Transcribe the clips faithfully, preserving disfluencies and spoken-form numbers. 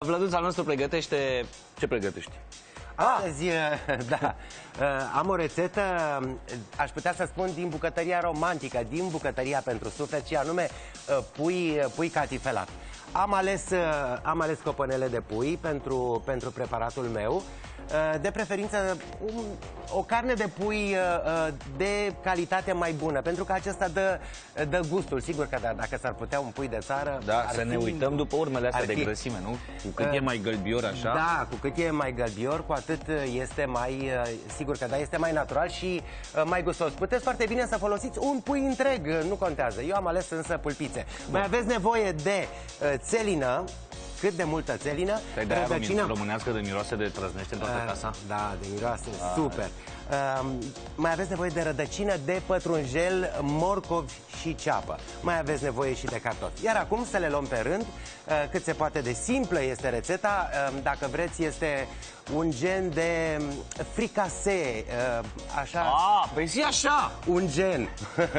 Vlăduț al nostru pregătește... Ce pregătești? Astăzi, da, am o rețetă, aș putea să spun, din bucătăria romantică, din bucătăria pentru suflet, și anume pui, pui catifelat. Am ales, am ales copănele de pui pentru, pentru preparatul meu. De preferință o carne de pui de calitate mai bună, pentru că acesta dă, dă gustul. Sigur că dacă s-ar putea un pui de țară... Da, să ne uităm după urmele astea de grăsime, nu? Cu cât e mai gălbior așa... Da, cu cât e mai gălbior, cu atât este mai... Sigur că da, este mai natural și mai gustos. Puteți foarte bine să folosiți un pui întreg, nu contează. Eu am ales însă pulpițe. Mai aveți nevoie de țelină. Cât de multă țelină? Păi de-aia rădăcină... românească de miroase de trăznește în toată casa? Da, de miroase, ah, super. Uh, mai aveți nevoie de rădăcină, de pătrunjel, morcovi și ceapă. Mai aveți nevoie și de cartofi. Iar acum să le luăm pe rând. Uh, cât se poate de simplă este rețeta. Uh, dacă vreți, este un gen de fricase. Uh, așa. Ah, păi zi așa! Un gen.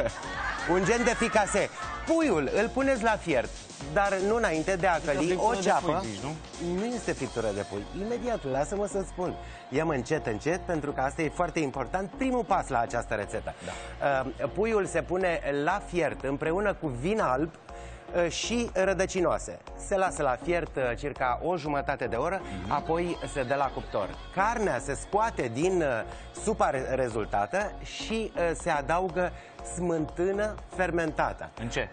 Un gen de fricase. Puiul îl puneți la fiert, dar nu înainte de a căli o ceapă. Pui, zici, nu? Nu este friptură de pui. Imediat, lasă-mă să-ți spun. Ia-mă încet, încet, pentru că asta e foarte important. Primul pas la această rețetă. Da. Puiul se pune la fiert împreună cu vin alb și rădăcinoase. Se lasă la fiert circa o jumătate de oră, mm-hmm. apoi se dă la cuptor. Carnea se scoate din supa rezultată și se adaugă smântână fermentată. În ce?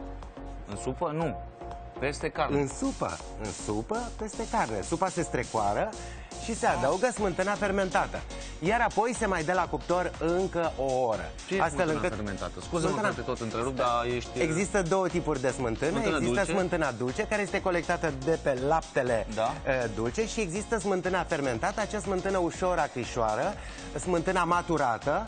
În supă? Nu. Peste carne. În supă. În supă, peste carne. Supa se strecoară și se adaugă smântâna fermentată. Iar apoi se mai dă la cuptor încă o oră. Ce e smântâna încât... fermentată? Scuze-mă că te tot întrerup, dar ești... Există două tipuri de smântână. Smântână există dulce. Smântâna dulce, care este colectată de pe laptele da. dulce, și există smântâna fermentată, acea smântână ușor acrișoară, smântâna maturată,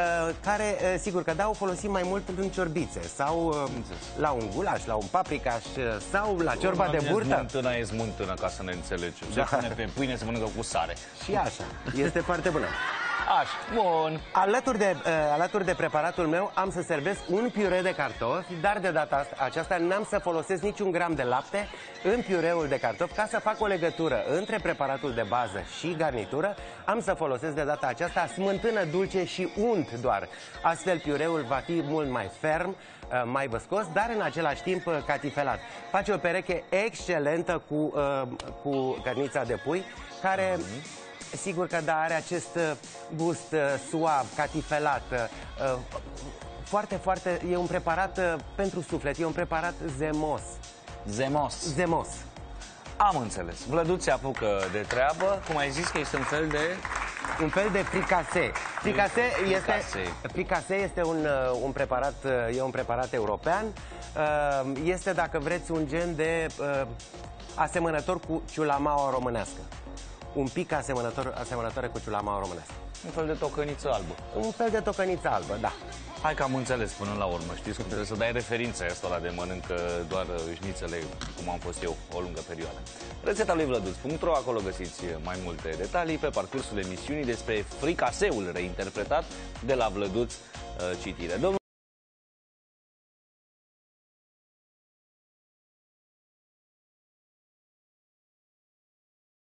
care, sigur că da, o folosim mai mult în ciorbițe sau la un gulaș, la un paprikaș sau la ciorba de burtă. Smântâna e smântână, ca să ne înțelegem. Da. Se pune pe pâine, se mănâncă cu sare. Și așa. Este foarte bună. Așa, bun. Alături de, uh, alături de preparatul meu am să servesc un piure de cartofi, dar de data aceasta n-am să folosesc niciun gram de lapte în piureul de cartofi. Ca să fac o legătură între preparatul de bază și garnitură, am să folosesc de data aceasta smântână dulce și unt doar. Astfel piureul va fi mult mai ferm, mai văscos, dar în același timp catifelat. Face o pereche excelentă cu, uh, cu cărnița de pui, care... Mm-hmm. Sigur că da, are acest gust uh, suav, catifelat, uh, foarte, foarte, e un preparat uh, pentru suflet, e un preparat zemos. Zemos. Zemos. Am înțeles. Vlăduț se apucă de treabă, cum ai zis că este un fel de... Un fel de fricase. Fricase este, fricase este un, un preparat, e un preparat european. Este, dacă vreți, un gen de asemănător cu ciulamaua românească. Un pic asemănător, asemănătoare cu ciulamaua românească. Un fel de tocăniță albă. Un fel de tocăniță albă, da. Hai că am înțeles până la urmă. Știți cum trebuie să dai referința asta la de mănâncă doar șnițele, cum am fost eu o lungă perioadă. Rețeta lui Vlăduț punct ro, acolo găsiți mai multe detalii pe parcursul emisiunii despre fricaseul reinterpretat de la Vlăduț Citire. Domnul